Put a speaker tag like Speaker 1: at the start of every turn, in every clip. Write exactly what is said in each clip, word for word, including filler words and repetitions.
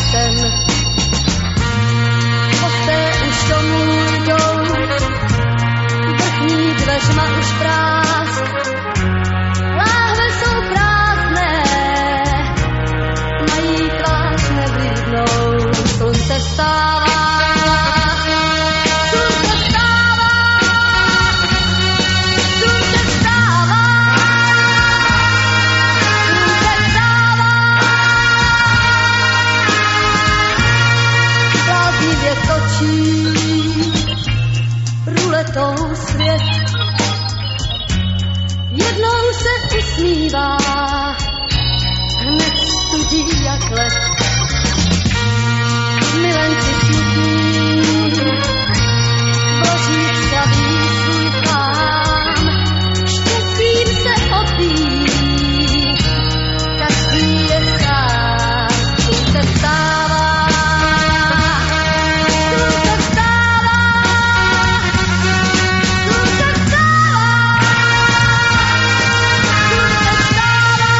Speaker 1: sen. Hosté už domů jdou, vrchní dveřma už prásk. Láhve jsou prázdné, mají tvář nevlídnou. Slunce vstává, slunce vstává, slunce vstává, slunce vstává. Bláznivě točí ruletou svět. Jednou se usmívá, hned studí jak let. Milenci smutní, v ložích slaví svůj plán. Štěstím se opíjí, každý je sám. Slunce vstává, slunce vstává, slunce vstává, slunce vstává.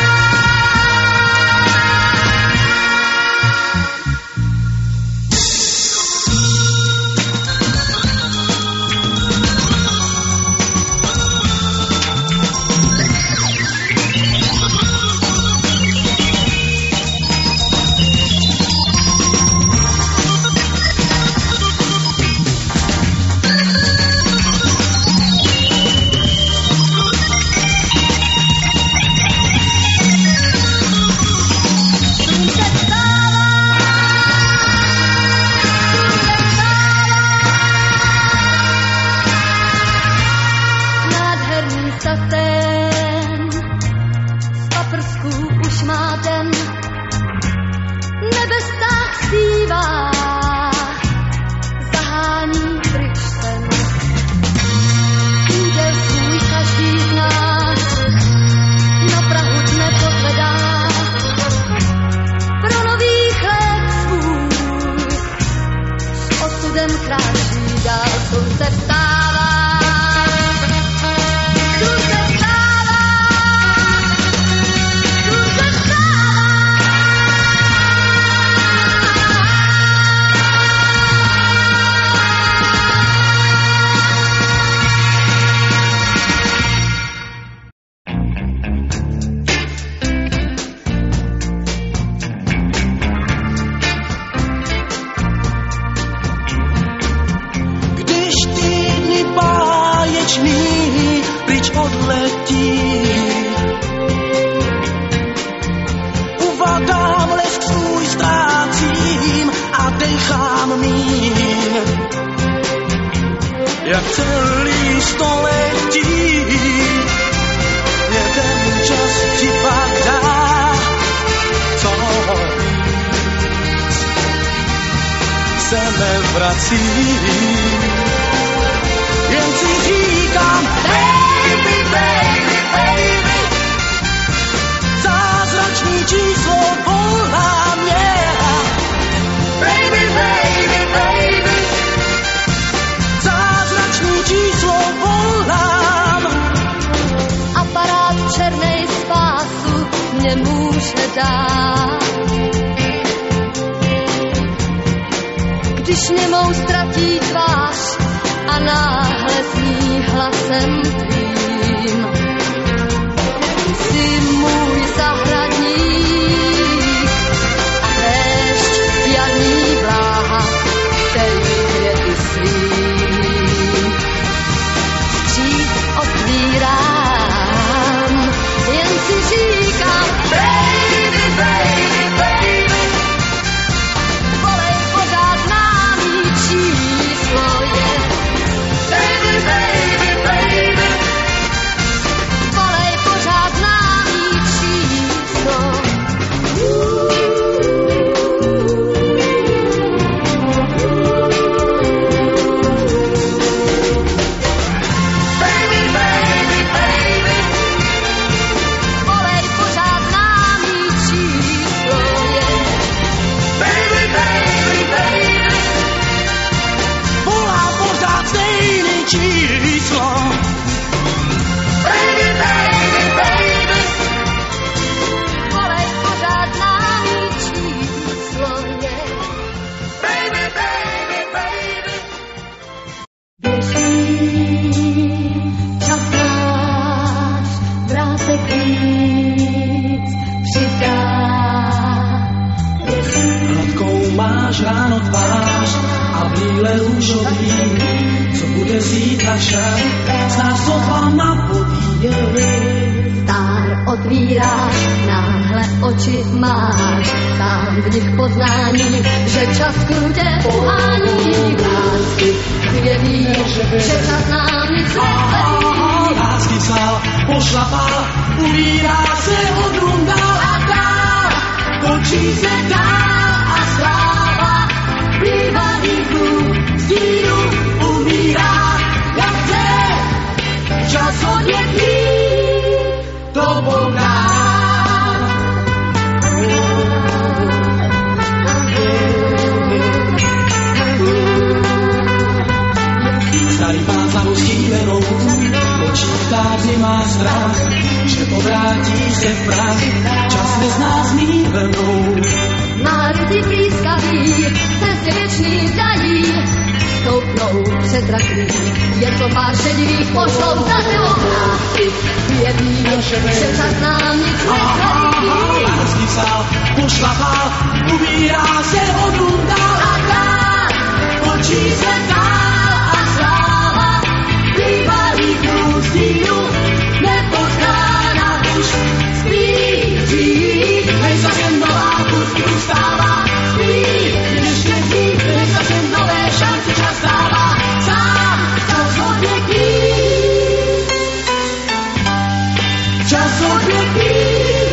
Speaker 1: Nádherný satén, z paprsků už má den. Nebe stáh zpívá, zahání pryč sen. Úděl svůj každý z nás na prahu dne pozvedá. Pro nový chléb svůj s osudem kráčí dál. Slunce vstává, slunce vstává, slunce vstává.
Speaker 2: Když týdny báječný pryč odletí, uvadám lesk svůj ztrácím a dechám míň. Jak celý století, jeden čas ti padá, co se nevrací. Jen si říkám, baby, baby, baby, zázračný číslo volá mě. Baby, baby, baby, zázračný číslo volám.
Speaker 1: Aparát černej spásu nemůže dát. Když nemou ztratí tvář a náhle zní hlasem tvým. Jsi můj zahradník a déšť jarní vláha, který květy svým vstříc otvírám. Jen si říkám, baby, baby, baby, volej pořád známý číslo je. Baby, baby, baby,
Speaker 2: máš ráno tvář a brýle růžový, co bude zítra však, znáš sotva na podíje.
Speaker 1: Star otvíráš, náhle oči máš, tam v nich poznání, že čas krutě pohání. Lásky, kde víš, že čas nám nic nezarí.
Speaker 2: Lásky sál, pošlapal, umírá se odrundal a dál, točí se dál a sláva, bývalý klub, stínu umírá, jak chce, čas odjetí. To bolná. Starý pán za ustívenou počítá, kdy má strach, že povrátí se v prach, čas nezná zmívenou.
Speaker 1: Národy blízkaví, cestě věčný dají, stoupnou před rakví, je to pár šedivých, pošlou za tebou lásky. Vědí, že čas nám nic nezarí.
Speaker 2: Lásky sál, pošlapal, umírá se odrundal a dál, točí se dál a sláva, bývalý klub stínu, nepoznána už spíří. Než zase nová pustku vstává, spí, ještě dřív, než zase nové šance čas dává, sám čas odvětí. Čas odvětí.